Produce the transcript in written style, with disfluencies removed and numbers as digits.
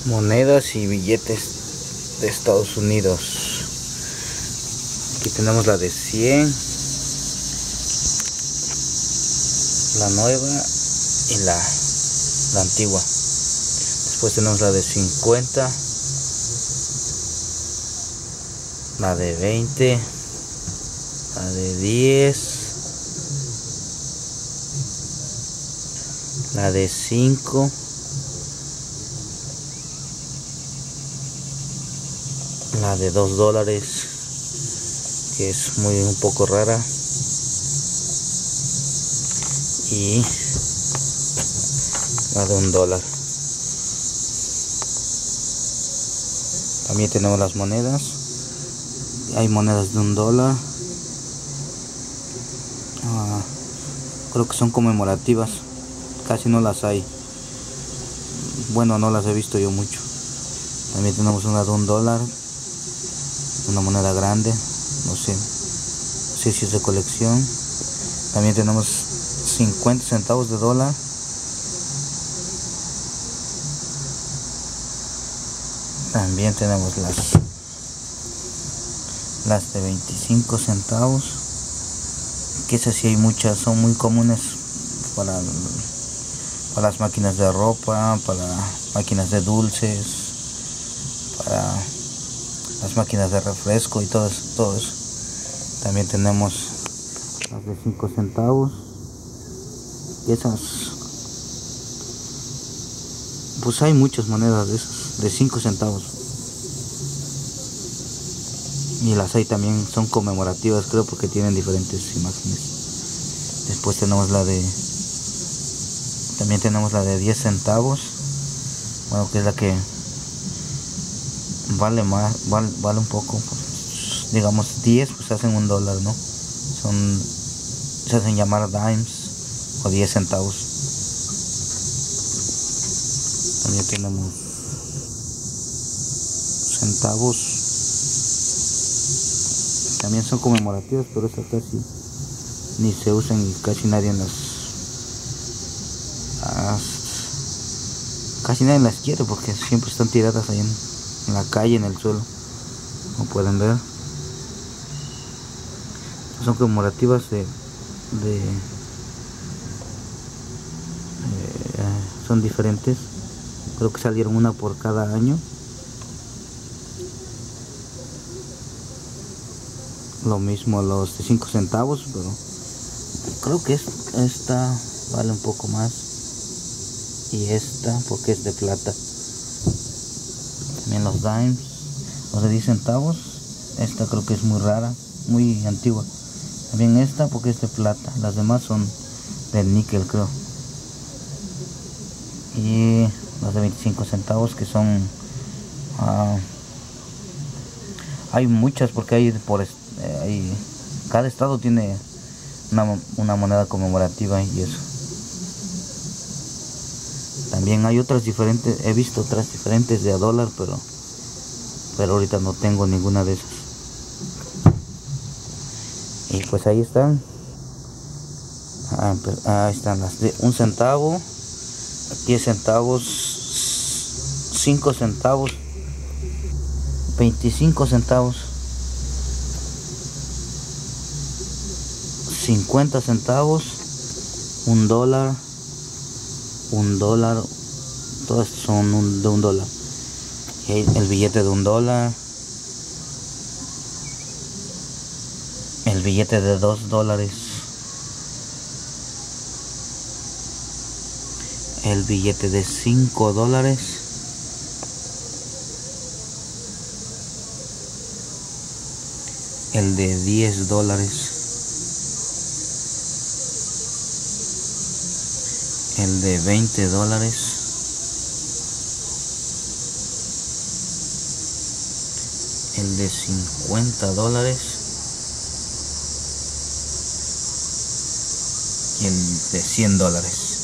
Monedas y billetes de Estados Unidos. Aquí tenemos la de 100, la nueva y la antigua. Después tenemos la de 50, la de 20, la de 10, la de 5, la de $2, que es un poco rara, y la de $1. También tenemos las monedas. Hay monedas de $1. Creo que son conmemorativas. Casi no las hay. Bueno, no las he visto yo mucho. También tenemos una de $1. Una moneda grande. No sé si es de colección. También tenemos 50 centavos de dólar. También tenemos las de 25 centavos, que esas sí hay muchas, son muy comunes para las máquinas de ropa, para máquinas de dulces, para las máquinas de refresco y todo eso. También tenemos las de 5 centavos, y esas, pues hay muchas monedas de esas de 5 centavos, y las hay también, son conmemorativas, creo, porque tienen diferentes imágenes. Después tenemos también tenemos la de 10 centavos, bueno, que es la que vale más, vale un poco, pues, digamos 10, pues hacen $1, ¿no? Se hacen llamar dimes o 10 centavos. También tenemos centavos, también son conmemorativas, pero estas casi ni se usan y casi nadie las quiere, porque siempre están tiradas ahí en la calle, en el suelo, como pueden ver. Son conmemorativas son diferentes, creo que salieron una por cada año. Lo mismo los de 5 centavos, pero creo que esta vale un poco más, y esta porque es de plata. También los dimes, los de 10 centavos, esta creo que es muy rara, muy antigua. También esta porque es de plata, las demás son de níquel, creo. Y los de 25 centavos, que son hay muchas, porque cada estado tiene una moneda conmemorativa y eso. También hay otras diferentes, he visto otras diferentes de $1, pero ahorita no tengo ninguna de esas. Y pues ahí están. Ahí están las de 1 centavo, 10 centavos, 5 centavos, 25 centavos, 50 centavos, $1, todas son de $1. Y el billete de $1, el billete de $2, el billete de $5, el de $10, el de $20, el de $50 y el de $100.